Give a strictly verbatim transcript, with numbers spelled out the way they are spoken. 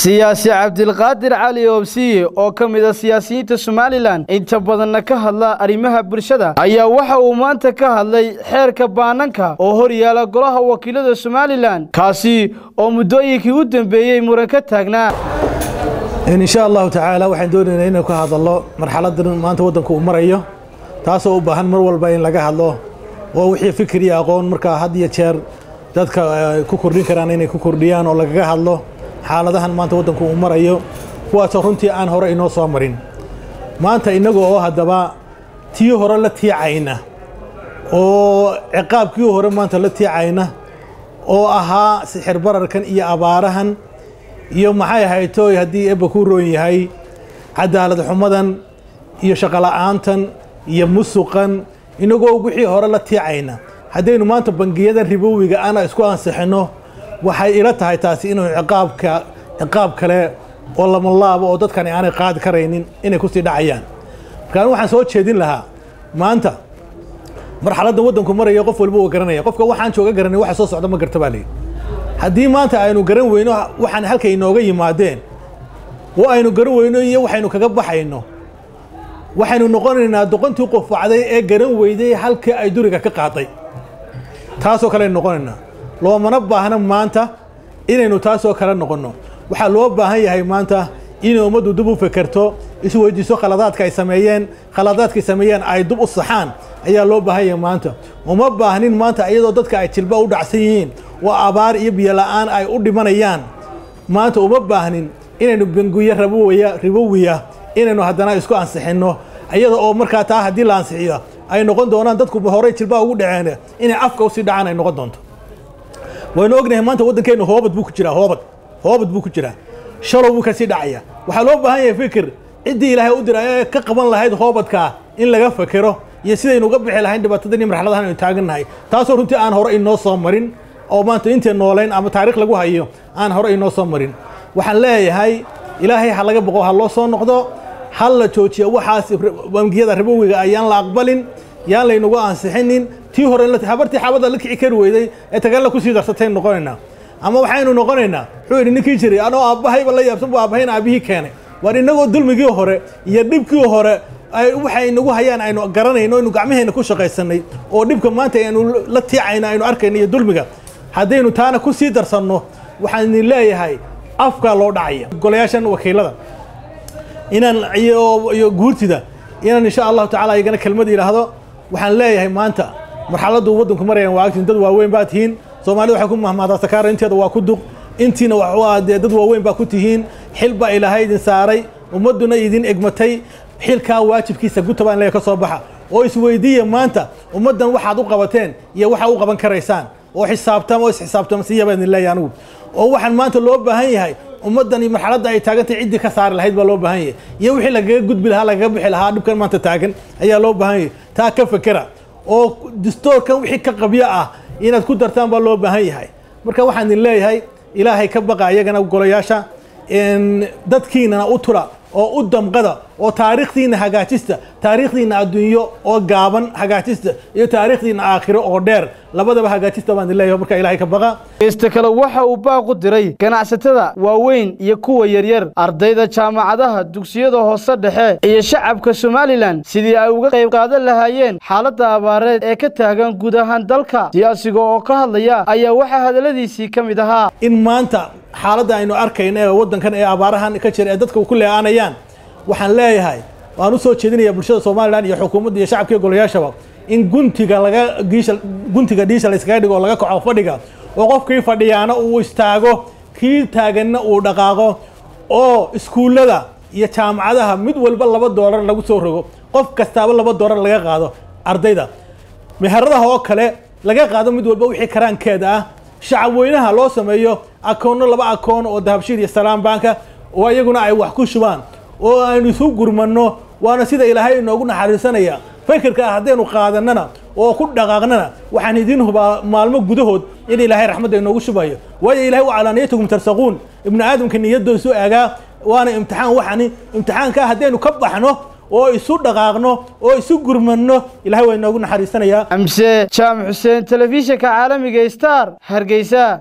siyaasi Cabdilqaadir Cali Oobsiye oo ka mid ah siyaasiyiinta Somaliland inta badan ka hadla arimaha bulshada ayaa waxa uu maanta ka hadlay xeerka baananka oo hor yaala golaha wakiilada Somaliland kaasi oo muddooyinkii u dambeeyay muran ka taagnaa in sha Allah ta'ala waxaan doonaynaa inaan ka hadalno marxaladan maanta wadanka uu marayo taas oo u baahan mar walba in laga hadlo oo wixii fikri aqoon marka had iyo jeer dadka ku kordhin karaan inay ku kordhiyaan oo laga hadlo xaaladahan maanta wadanku uu marayo kuwaas runtii aan hore inoo soo marin maanta inagu oo hadaba tii hore la tiicayna oo ciqaabkii hore maanta la tiicayna oo ahaa sixir bararkan iyo abaarahan iyo maxay haytooy hadii eeba ku roon yahay cadaalad xumadan iyo shaqo la'aantan iyo musuqan inagu wixii hore la tiicayna hadaynu maanta bangiyada ribowiga ana isku ansixino waxay ila tahay taasi inuu ciqaabka ciqaab kale oo lama laabo oo dadkan aanay qaad kareynin inay ku sii dhacayaan markaan waxaan soo jeedin lahaa maanta marxaladda wadanku marayo qof walba uu garanaya qofka waxaan jooga garanay waxa soo socda ma garta baa leeyahay haddii maanta aynu garan weyno waxaan halka inooga yimaadeen oo aynu garan weyno iyo waxaynu kaga baxayno waxaynu noqonaynaa doqontii qof wacday ee garan weyday halka ay duriga ka qaaday taasoo kale noqonaynaa loo mana baahna maanta inaynu taasoo kala noqono waxa loo baahan yahay maanta in umadu dib u fikirto isu weydiiso khaladaadka ay sameeyeen khaladaadka ay sameeyeen ay dib u saxaan ayaa loo baahan yahay maanta uma baahnin maanta iyadoo dadka ay jilba u dhacsan yihiin oo abaar iyo biyo la'aan ay u dhimanayaan maanta uma baahnin inaynu bangiyo rabowiya ribowiya inaynu haddana isku ansixino iyadoo oo markaa taa haddii la ansixiyo ay noqon doonaan dadku hore jilba ugu dhaceen inay afka u sii dhacaan ay noqon doonto waynu ognahay maanta wadankeenu hoobad buu ku jiraa hoobad hoobad buu ku jiraa shalow buu ka sii dhacaya waxaa loo baahan yahay fikir ciddii ilaahay u diray ee ka qaban lahayd hoobadka in laga fakero iyo sidaynu uga bixi lahayn dhibaatadan iyo marxaladahan aynu taagannahay taasoo runtii aan hore inoo soo marin oo maanta intay nooleyn ama taariikh lagu hayo aan hore inoo soo marin waxaan leeyahay ilaahay ha laga boqo ha loo soo noqdo ha la joojiyo waxaas bangiyada ribowiga ayaan la aqbalin yaan laynagu ansixinin tii hore la habartii xabada la kici kari weyday ee tagala ku sii darsatay noqonayna ama waxaynu noqonaynaa wuxuu yiri ninkii jiray anoo aabahayba la yaabsan buu aabahayna aabihii keenay war inagoo dulmigii hore iyo dhibkii hore ay waxay inagu hayaan aynu garanayno inuu gacmaheena ku shaqaysanay oo dhibka maanta aynu la tiicayna aynu arkayno iyo dulmiga hadaynu taana ku sii darsanno waxaan leeyahay afka loo dhacaya golayaashan wakiilada inaan iyo guurtida inaan insha Allah ta'ala ayagana kelmad yiraahdo waxaan leeyahay maanta marxaladdu wadanku marayaan waa agtiin dad waaweyn baad tihiin Soomaalidu waxa ku mahmaada sakaar inteeda waa ku duq intiina waa dad waaweyn baa ku tihiin xilba ilaahay idin saaray ummaduna idin egmatay xilka waajibkiisa gutabaan leeyahay ka soo baxa oo isweydiiya maanta ummadan waxaad u qabateen iyo waxa u qaban karaysaan oo xisaabtamo oo xisaabtamo siyaabaan leeyahay anigu oo waxaan maanta loo baahan yahay ummadan iyo marxaladda ay taagantay cidii ka saar lahayd baa loo baahan yahay iyo wixii laga gudbi lahaa laga bixi lahaa dhibkan maanta taagan ayaa loo baahan yahay taa ka fikira oo dastuurkan wixii ka qabyo ah inaad ku dartaan baa loo baahan yahay marka waxaan idin leeyahay ilaahay ka baqa iyagana golayaasha in dadkiina u tura oo u damqada oo taariikhdiina hagaajista taariikhdiina adduunyo oo gaaban hagaajista iyo taariikhdiina aakhiro oo dheer labadaba hagaajista baan leeyahay marka ilaahay ka baqa inta kale waxa uu baaq u diray ganacsatada waaweyn iyo kuwa yaryar ardayda jaamacadaha dugsiyada hoose dhexe iyo shacabka Somaliland sidii ay uga qayb qaadan lahaayeen xaaladda abaareed ee ka taagan guud ahaan dalka siyaasiga oo ka hadlaya ayaa waxa hadaladiisii kamid ahaa in maanta xaaladda aynu arkayno ee wadankan ee abaarahan ka jira ee dadka ku leeyaanayaan waxaan leeyahay waan u soo jeedinayaa bulshada Soomaaliland iyo xukuumadda iyo shacabka golayaashaba in guntiga laga giisha guntiga dhiisha la iskaga dhigo laga kaco fadhiga oo qofkii fadhiyaana uu istaago kii taaganna uu dhaqaaqo oo iskuulada iyo jaamacadaha mid walba laba doolar lagu soo rogo qof kastaaba laba doolar laga qaado ardayda meheradaha oo kale laga qaado mid walba wixii karaankeeda ah shacab weynaha loo sameeyo akoonno laba akoon oo dahabshiil iyo salaam banka oo ayaguna ay wax ku shubaan oo aynu isu gurmanno waana sida ilaahay inoogu naxariisanaya fikirka hadaynu qaadanana oo ku dhaqaaqnana waxaan idin hubaa maalmo gudahood in ilaahay raxmadda inoogu shubayo waayo ilaahay waa calaaniyatukum tarsaquun ibn aadamka niyadoodu aagaa waana imtixaan waxani imtixaanka hadaynu ka baxno oo isu dhaqaaqno oo isu gurmanno ilaahay waa inoogu naxariisanaya amse jaamac xuseen telefishinka caalamiga Star Hargeysa.